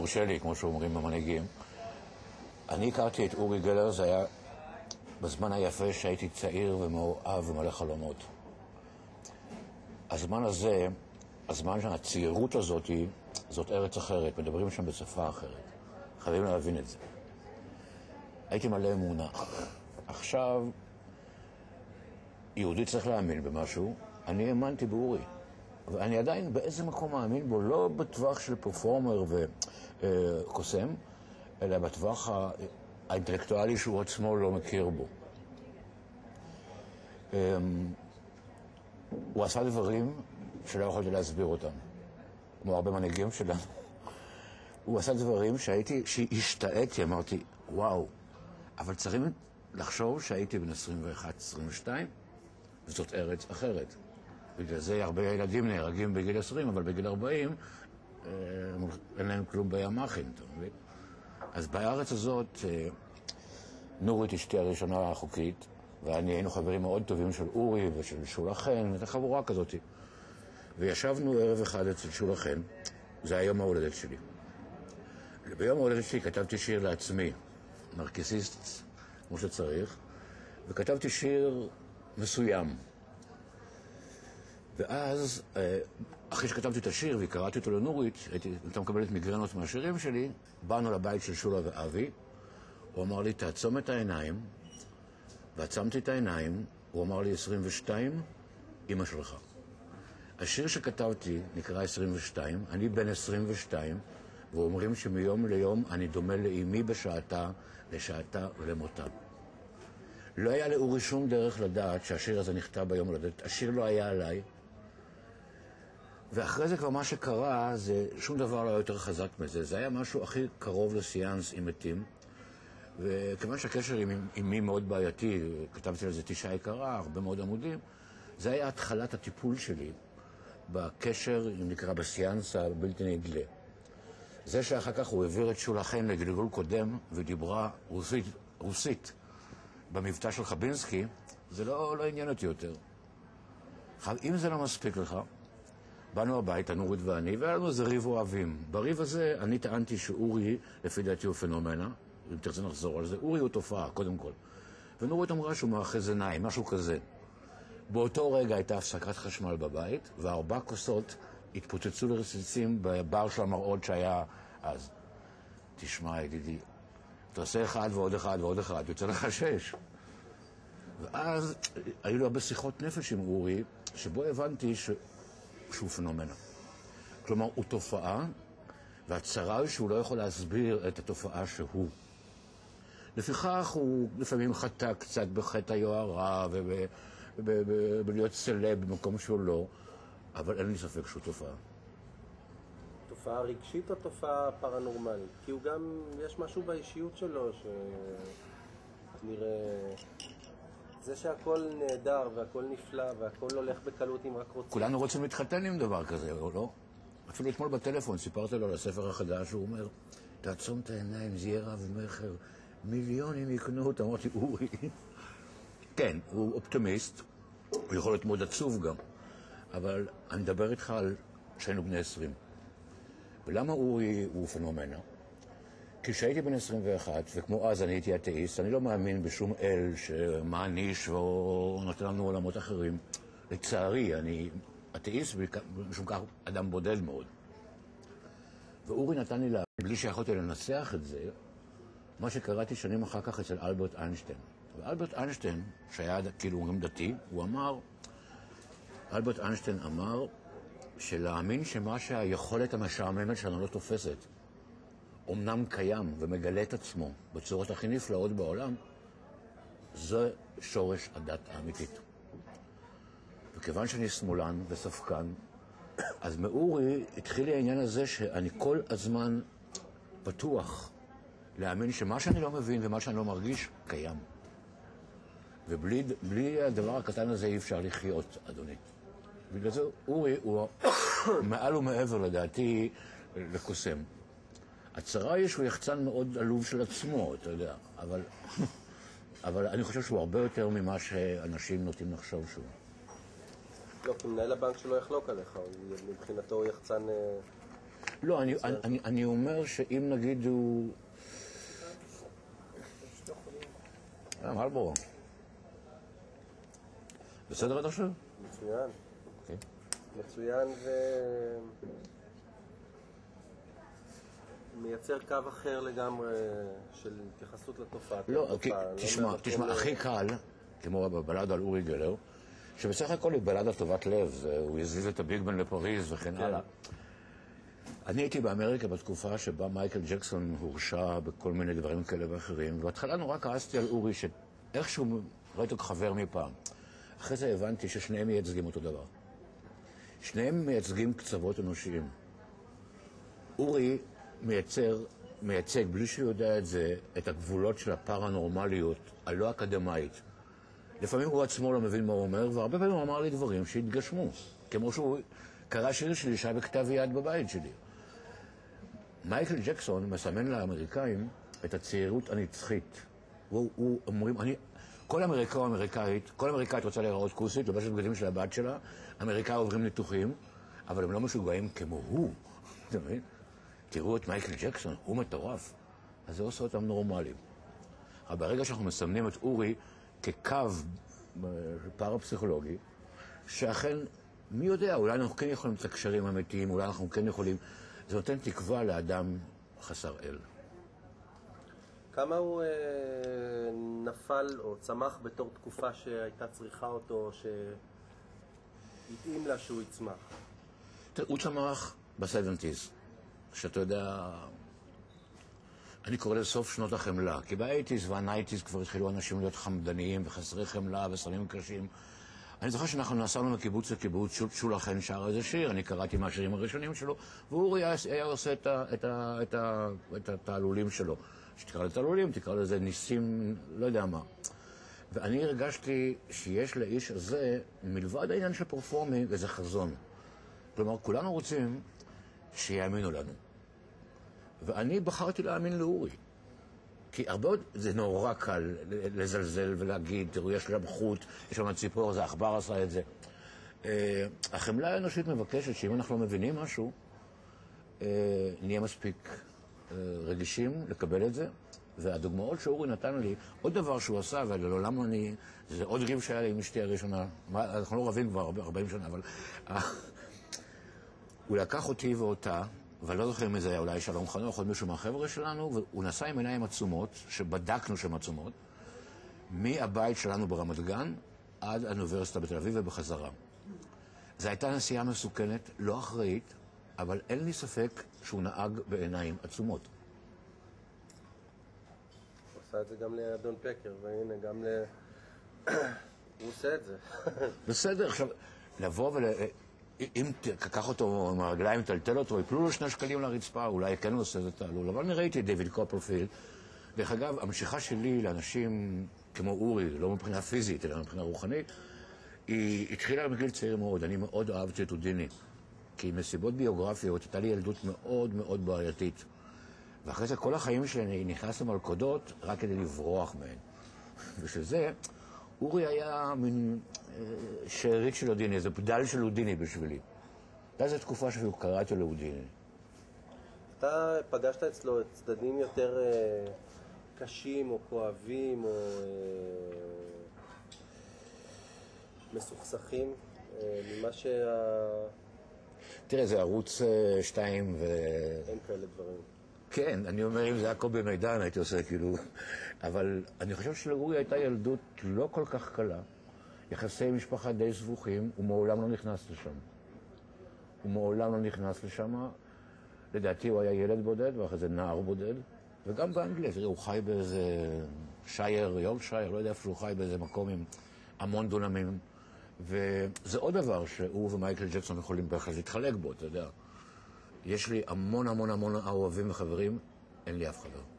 יורשה לי, כמו שאומרים המנהיגים. אני הכרתי את אורי גלר, זה היה בזמן היפה שהייתי צעיר ומאוהב ומלא חלומות. הזמן הזה, הזמן שהצעירות הזאת, זאת ארץ אחרת, מדברים שם בשפה אחרת. חייבים להבין את זה. הייתי מלא אמונה. עכשיו, יהודי צריך להאמין במשהו, אני האמנתי באורי. ואני עדיין באיזה מקום מאמין בו, לא בטווח של פרפורמר וקוסם, אלא בטווח האינטלקטואלי שהוא עצמו לא מכיר בו. הוא עשה דברים שלא יכולתי להסביר אותם, כמו הרבה מנהיגים שלנו. הוא עשה דברים שהשתאתי, אמרתי, וואו, אבל צריכים לחשוב שהייתי בן 21-22, וזאת ארץ אחרת. בגלל זה הרבה ילדים נהרגים בגיל 20, אבל בגיל 40 אין להם כלום בימחים, אתה מבין? אז בארץ הזאת, נורית אשתי הראשונה החוקית, ואני היינו חברים מאוד טובים של אורי ושל שולה חן, הייתה חבורה כזאת. וישבנו ערב אחד אצל שולה חן, זה היה יום ההולדת שלי. ביום ההולדת שלי כתבתי שיר לעצמי, נרקיסיסט, כמו שצריך, וכתבתי שיר מסוים. ואז, אחרי שכתבתי את השיר וקראתי אותו לנורית, הייתה מקבלת מגרנות מהשירים שלי, באנו לבית של שולה ואבי, הוא אמר לי, תעצום את העיניים, ועצמתי את העיניים, הוא אמר לי 22, אמא שלך. השיר שכתבתי נקרא 22, אני בן 22, ואומרים שמיום ליום אני דומה לאמי בשעתה, לשעתה ולמותה. לא היה לאורי שום דרך לדעת שהשיר הזה נכתב ביום הולדת, השיר לא היה עליי, ואחרי זה כבר מה שקרה, זה שום דבר לא היה יותר חזק מזה, זה היה משהו הכי קרוב לסיאנס עם מתים, וכיוון שהקשר עם מי מאוד בעייתי, כתבתי על זה 9 יקרה, הרבה מאוד עמודים, זה היה התחלת הטיפול שלי בקשר, אם נקרא בסיאנס הבלתי נגלה. זה שאחר כך הוא העביר את שולה חן לגלגול קודם ודיברה רוסית במבטא של חבינסקי, זה לא עניין אותי יותר. אם זה לא מספיק לך, באנו הביתה, נורית ואני, והיה לנו איזה ריב אוהבים. בריב הזה אני טענתי שאורי, לפי דעתי הוא פנומנה, אם תרצה נחזור על זה, אורי הוא תופעה, קודם כל. ונורית אמרה שהוא מאחז עיניים, משהו כזה. באותו רגע הייתה הפסקת חשמל בבית, ו4 כוסות התפוצצו לרסיסים בבר של המראות שהיה אז. תשמע, ידידי, אתה עושה אחד ועוד אחד ועוד אחד, יוצא לך 6. ואז היו לו הרבה שיחות נפש עם אורי, שבו הבנתי שהוא פנומנה. כלומר, הוא תופעה, והצרה היא שהוא לא יכול להסביר את התופעה שהוא. לפיכך הוא לפעמים חטא קצת בחטא היוהרה ובלהיות סלב במקום שהוא לא, אבל אין לי ספק שהוא תופעה. תופעה רגשית או תופעה פרנורמלית? כי הוא גם, יש משהו באישיות שלו שנראה... זה שהכל נהדר והכל נפלא והכל הולך בקלות אם רק רוצים. כולנו רוצים להתחתן עם דבר כזה, או לא? אפילו אתמול בטלפון סיפרתי לו על הספר החדש, הוא אומר, תעצום את העיניים, זה יהיה רב ומחר, מיליונים יקנו אותם. אמרתי, אורי. כן, הוא אופטימיסט, הוא יכול להיות מאוד עצוב גם, אבל אני מדבר איתך על שהיינו בני 20. ולמה אורי הוא פנומנה? כי כשהייתי בן 21, וכמו אז אני הייתי אתאיסט, אני לא מאמין בשום אל שמעניש או נותן לנו עולמות אחרים. לצערי, אני אתאיסט, משום כך אדם בודד מאוד. ואורי נתן לי להבין, בלי שיכולתי לנסח את זה, מה שקראתי שנים אחר כך אצל אלברט איינשטיין. ואלברט איינשטיין, שהיה כאילו אומרים דתי, הוא אמר, אלברט איינשטיין אמר, שלהאמין שמה שהיכולת המשעממת שלנו לא תופסת, אמנם קיים ומגלה את עצמו בצורות הכי נפלאות בעולם, זה שורש הדת האמיתית. וכיוון שאני שמאלן וספקן, אז מאורי התחיל לי העניין הזה שאני כל הזמן פתוח להאמין שמה שאני לא מבין ומה שאני לא מרגיש קיים. ובלי הדבר הקטן הזה אי אפשר לחיות, אדוני. בגלל זה אורי הוא מעל ומעבר לדעתי לקוסם. הצרה היא שהוא יחצן מאוד עלוב של עצמו, אתה יודע, אבל אני חושב שהוא הרבה יותר ממה שאנשים נוטים לחשוב שהוא. לא, כי מנהל הבנק שלו יחלוק עליך, מבחינתו הוא יחצן... לא, אני אומר שאם נגיד הוא... מלבורו. בסדר עד עכשיו? מצוין. אוקיי. מצוין מייצר קו אחר לגמרי של התייחסות לתופעה. לא, תשמע, הכי קל, כמו בבלדה על אורי גלר, שבסך הכל היא בלדה טובת לב, הוא יזיז את הביגבן לפריז וכן הלאה. אני הייתי באמריקה בתקופה שבה מייקל ג'קסון הורשע בכל מיני דברים כאלה ואחרים, ובהתחלה נורא כעסתי על אורי שאיכשהו ראיתי חבר מפעם. אחרי זה הבנתי ששניהם מייצגים אותו דבר. שניהם מייצגים קצוות אנושיים. אורי מייצג, בלי שהוא יודע את זה, את הגבולות של הפרנורמליות הלא אקדמית. לפעמים הוא עצמו לא מבין מה הוא אומר, והרבה פעמים הוא אמר לי דברים שהתגשמו. כמו שהוא קרא שיר שלי שהיה בכתב יד בבית שלי. מייקל ג'קסון מסמן לאמריקאים את הצעירות הנצחית. אומרים, כל אמריקאית רוצה להיראות כוסית, לובשת בגדים של הבת שלה, אמריקאים עוברים ניתוחים, אבל הם לא משוגעים כמו הוא. תראו את מייקל ג'קסון, הוא מטורף. אז זה עושה אותם נורמליים. אבל ברגע שאנחנו מסמנים את אורי כקו פרפסיכולוגי, שאכן, מי יודע, אולי אנחנו כן יכולים את הקשרים אמיתיים, אולי אנחנו כן יכולים, זה נותן תקווה לאדם חסר אל. כמה הוא נפל או צמח בתור תקופה שהייתה צריכה אותו, שהתאים לה שהוא יצמח? הוא צמח ב-70s, שאתה יודע, אני קורא לסוף שנות החמלה, כי ב-80s וה-90s כבר התחילו אנשים להיות חמדניים וחסרי חמלה וסמים קשים. אני זוכר שאנחנו נסענו מקיבוץ לקיבוץ, שולה חן שר איזה שיר, אני קראתי מהשירים הראשונים שלו, ואורי היה עושה את התעלולים שלו. שתקרא לזה תעלולים, תקרא לזה ניסים, לא יודע מה. ואני הרגשתי שיש לאיש הזה, מלבד העניין של פרפורמינג, איזה חזון. כלומר, כולנו רוצים שיאמינו לנו. ואני בחרתי להאמין לאורי. כי הרבה עוד זה נורא קל לזלזל ולהגיד, תראו, יש להם חוט, יש להם ציפור, זה עכבר עשה את זה. החמלה האנושית מבקשת שאם אנחנו לא מבינים משהו, נהיה מספיק רגישים לקבל את זה. והדוגמאות שאורי נתן לי, עוד דבר שהוא עשה, ולעולם זה עוד ריב שהיה לי עם אשתי הראשונה, אנחנו לא רבים כבר 40 שנה, אבל הוא לקח אותי ואותה, אבל לא זוכר מי זה היה, אולי שלום חנוך, עוד מישהו מהחבר'ה שלנו, והוא נסע עם עיניים עצומות, שבדקנו שהן עצומות, מהבית שלנו ברמת גן עד האוניברסיטה בתל אביב ובחזרה. זו הייתה נסיעה מסוכנת, לא אחראית, אבל אין לי ספק שהוא נהג בעיניים עצומות. הוא עשה את זה גם לאדון פקר, והנה גם הוא עושה את זה. בסדר, עכשיו, לבוא אם תקח אותו עם הרגליים, תלתל אותו, יפלו לו 2 שקלים לרצפה, אולי כן הוא עושה את תעלול. אבל אני ראיתי את דיוויד קופרפילד. דרך אגב, המשיכה שלי לאנשים כמו אורי, לא מבחינה פיזית, אלא מבחינה רוחנית, היא התחילה בגיל צעיר מאוד. אני מאוד אהבתי את הודיני. כי מסיבות ביוגרפיות הייתה לי ילדות מאוד מאוד בעייתית. ואחרי זה כל החיים שלי נכנס למלכודות רק כדי לברוח מהן. ושזה, אורי היה מין שארית של הודיני, זה בדל של הודיני בשבילי. הייתה איזו תקופה שהוא קראתי להודיני. אתה פגשת אצלו את צדדים יותר קשים או כואבים או מסוכסכים ממה תראה, זה ערוץ 2 אין כאלה דברים. כן, אני אומר, אם זה היה קובי מידן, הייתי עושה כאילו... אבל אני חושב שלאורי הייתה ילדות לא כל כך קלה. יחסי משפחה די סבוכים, הוא מעולם לא נכנס לשם. לדעתי הוא היה ילד בודד, ואחרי זה נער בודד. וגם באנגליה, תראי, הוא חי באיזה שייר, יורקשייר, לא יודע איפה שהוא חי באיזה מקום עם המון דונמים. וזה עוד דבר שהוא ומייקל ג'קסון יכולים בהחלט להתחלק בו, אתה יודע. יש לי המון אוהבים וחברים, אין לי אף חבר.